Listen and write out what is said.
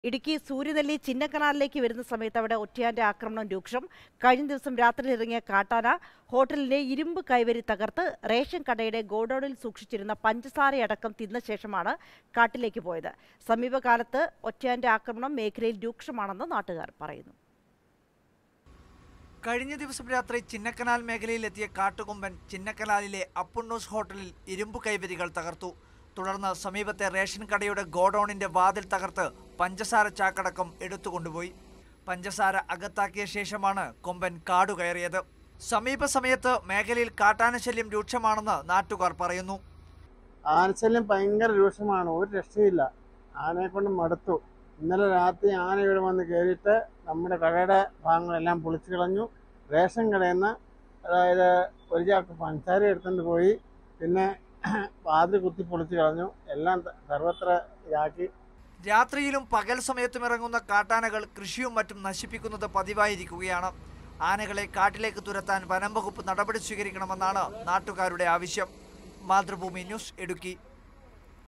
ഇടുക്കി സൂര്യനെല്ലി ചിന്നക്കനാലിലേക്ക് വരുന്ന സമയത്ത് അവിടെ ഒറ്റയാന്റെ ആക്രമണം രൂക്ഷം. കഴിഞ്ഞ ദിവസം രാത്രി ഇറങ്ങിയ കാട്ടാന ഹോട്ടലിലെ ഇരുമ്പ് കൈവരി തകർത്ത് റേഷൻ കടയുടെ ഗോഡൌണിൽ സൂക്ഷിച്ചിരുന്ന പഞ്ചസാരയടക്കം തിന്ന ശേഷമാണ് കാട്ടിലേക്ക് പോയത്. സമീപകാലത്ത് ഒറ്റയാന്റെ ആക്രമണം മേഖലയിൽ രൂക്ഷമാണെന്ന് നാട്ടുകാർ പറയുന്നു. കഴിഞ്ഞ ദിവസം രാത്രി ചിന്നക്കനാൽ മേഖലയിലെത്തിയ കാട്ടുകൊമ്പൻ ചിന്നക്കനാലിലെ അപ്പുണ്ണൂസ് ഹോട്ടലിൽ ഇരുമ്പ് കൈവരികൾ തകർത്തു. തുടർന്ന് സമീപത്തെ റേഷൻ കടയുടെ ഗോഡൌണിന്റെ വാതിൽ തകർത്ത് പഞ്ചസാര ചാക്കടക്കം എടുത്തുകൊണ്ടുപോയി. പഞ്ചസാര അകത്താക്കിയ ശേഷമാണ് കൊമ്പൻ കാടുകയറിയത്. സമീപ സമയത്ത് മേഖലയിൽ കാട്ടാനശല്യം രൂക്ഷമാണെന്ന് നാട്ടുകാർ പറയുന്നു. ആനശല്യം ഭയങ്കര രൂക്ഷമാണ്, ഒരു രക്ഷയില്ല. ആനയെ കൊണ്ട് മടുത്തു. ഇന്നലെ രാത്രി ആന ഇവിടെ വന്ന് കയറിയിട്ട് നമ്മുടെ കടയുടെ ഭാഗങ്ങളെല്ലാം പൊളിച്ചു കളഞ്ഞു. റേഷൻ കടയിൽ നിന്ന് അതായത് ഒരു ചാക്ക് പഞ്ചസാര എടുത്തുകൊണ്ട് പോയി, പിന്നെ വാതിൽ കുത്തി പൊളിച്ചു കളഞ്ഞു, എല്ലാം സർവത്ര ഇതാക്കി. രാത്രിയിലും പകൽ സമയത്തും ഇറങ്ങുന്ന കാട്ടാനകൾ കൃഷിയും മറ്റും നശിപ്പിക്കുന്നത് പതിവായിരിക്കുകയാണ്. ആനകളെ കാട്ടിലേക്ക് തുരത്താൻ വനം വകുപ്പ് നടപടി സ്വീകരിക്കണമെന്നാണ് നാട്ടുകാരുടെ ആവശ്യം. മാതൃഭൂമി ന്യൂസ്, ഇടുക്കി.